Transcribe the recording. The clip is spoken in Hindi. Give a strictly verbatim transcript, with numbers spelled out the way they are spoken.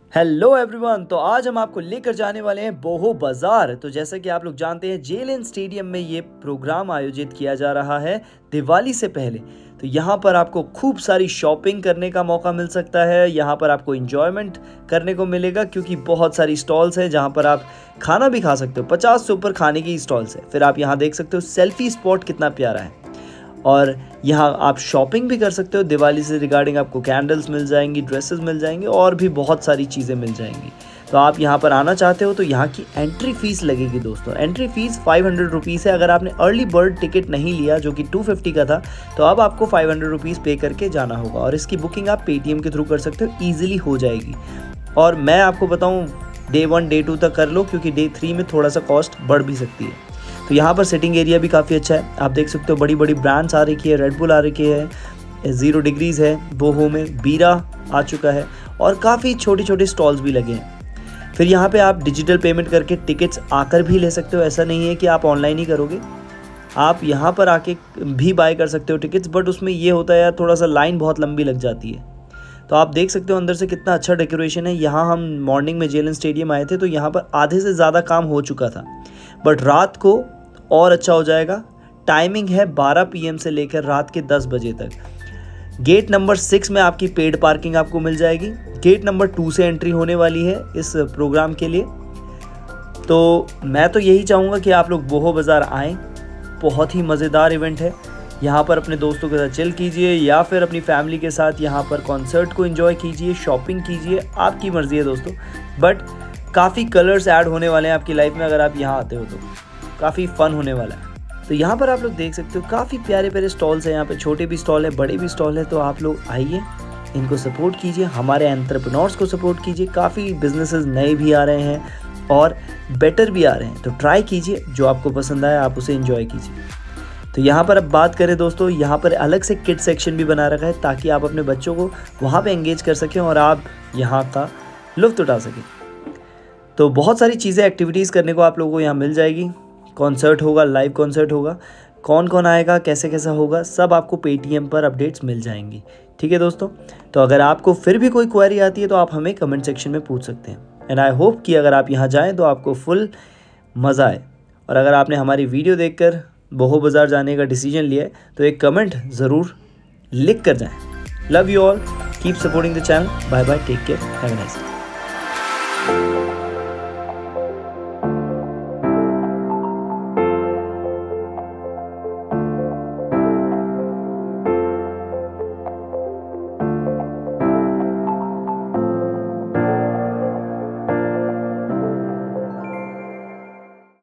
हेलो एवरीवन, तो आज हम आपको लेकर जाने वाले हैं बोहो बाजार। तो जैसा कि आप लोग जानते हैं, जेएलएन स्टेडियम में ये प्रोग्राम आयोजित किया जा रहा है दिवाली से पहले। तो यहाँ पर आपको खूब सारी शॉपिंग करने का मौका मिल सकता है। यहाँ पर आपको एंजॉयमेंट करने को मिलेगा क्योंकि बहुत सारी स्टॉल्स हैं जहाँ पर आप खाना भी खा सकते हो। पचास से ऊपर खाने की स्टॉल्स है। फिर आप यहाँ देख सकते हो सेल्फी स्पॉट कितना प्यारा है, और यहाँ आप शॉपिंग भी कर सकते हो। दिवाली से रिगार्डिंग आपको कैंडल्स मिल जाएंगी, ड्रेसेस मिल जाएंगी और भी बहुत सारी चीज़ें मिल जाएंगी। तो आप यहाँ पर आना चाहते हो तो यहाँ की एंट्री फ़ीस लगेगी दोस्तों। Entry fees five hundred rupees है। अगर आपने अर्ली बर्ड टिकट नहीं लिया जो कि टू फिफ्टी का था, तो अब आपको फाइव हंड्रेड रुपीज़ पे करके जाना होगा, और इसकी बुकिंग आप पेटीएम के थ्रू कर सकते हो, ईजिली हो जाएगी। और मैं आपको बताऊँ, डे वन डे टू तक कर लो क्योंकि डे थ्री में थोड़ा सा कॉस्ट बढ़ भी सकती है। तो यहाँ पर सिटिंग एरिया भी काफ़ी अच्छा है। आप देख सकते हो बड़ी बड़ी ब्रांड्स आ रखी है, रेड बुल आ रखी है, ज़ीरो डिग्रीज़ है, बोहो में बीरा आ चुका है, और काफ़ी छोटे छोटे स्टॉल्स भी लगे हैं। फिर यहाँ पे आप डिजिटल पेमेंट करके टिकट्स आकर भी ले सकते हो। ऐसा नहीं है कि आप ऑनलाइन ही करोगे, आप यहाँ पर आके भी बाय कर सकते हो टिकट्स। बट उसमें ये होता है यार, थोड़ा सा लाइन बहुत लंबी लग जाती है। तो आप देख सकते हो अंदर से कितना अच्छा डेकोरेशन है। यहाँ हम मॉर्निंग में जेएलएन स्टेडियम आए थे तो यहाँ पर आधे से ज़्यादा काम हो चुका था, बट रात को और अच्छा हो जाएगा। टाइमिंग है बारह पी एम से लेकर रात के दस बजे तक। गेट नंबर सिक्स में आपकी पेड पार्किंग आपको मिल जाएगी। गेट नंबर टू से एंट्री होने वाली है इस प्रोग्राम के लिए। तो मैं तो यही चाहूँगा कि आप लोग बोहो बाज़ार आएँ। बहुत ही मज़ेदार इवेंट है। यहाँ पर अपने दोस्तों के साथ चिल कीजिए या फिर अपनी फैमिली के साथ यहाँ पर कॉन्सर्ट को एंजॉय कीजिए, शॉपिंग कीजिए, आपकी मर्ज़ी है दोस्तों। बट काफ़ी कलर्स ऐड होने वाले हैं आपकी लाइफ में अगर आप यहाँ आते हो तो काफ़ी फ़न होने वाला है। तो यहाँ पर आप लोग देख सकते हो काफ़ी प्यारे प्यारे स्टॉल्स हैं। यहाँ पे छोटे भी स्टॉल है, बड़े भी स्टॉल है। तो आप लोग आइए, इनको सपोर्ट कीजिए, हमारे एंटरप्रेन्योर्स को सपोर्ट कीजिए। काफ़ी बिजनेसेस नए भी आ रहे हैं और बेटर भी आ रहे हैं। तो ट्राई कीजिए, जो आपको पसंद आए आप उसे एंजॉय कीजिए। तो यहाँ पर अब बात करें दोस्तों, यहाँ पर अलग से किड सेक्शन भी बना रखा है ताकि आप अपने बच्चों को वहाँ पे एंगेज कर सकें और आप यहाँ का लुत्फ़ उठा सकें। तो बहुत सारी चीज़ें, एक्टिविटीज़ करने को आप लोगों को यहाँ मिल जाएगी। कॉन्सर्ट होगा, लाइव कॉन्सर्ट होगा, कौन कौन आएगा, कैसे कैसा होगा, सब आपको पेटीएम पर अपडेट्स मिल जाएंगी। ठीक है दोस्तों। तो अगर आपको फिर भी कोई क्वेरी आती है तो आप हमें कमेंट सेक्शन में पूछ सकते हैं। एंड आई होप कि अगर आप यहाँ जाएँ तो आपको फुल मज़ा आए। और अगर आपने हमारी वीडियो देखकर बोहो बाज़ार जाने का डिसीजन लिया है तो एक कमेंट ज़रूर लिख कर जाएँ। Love you all, keep supporting the channel. Bye bye, take care, have a nice day.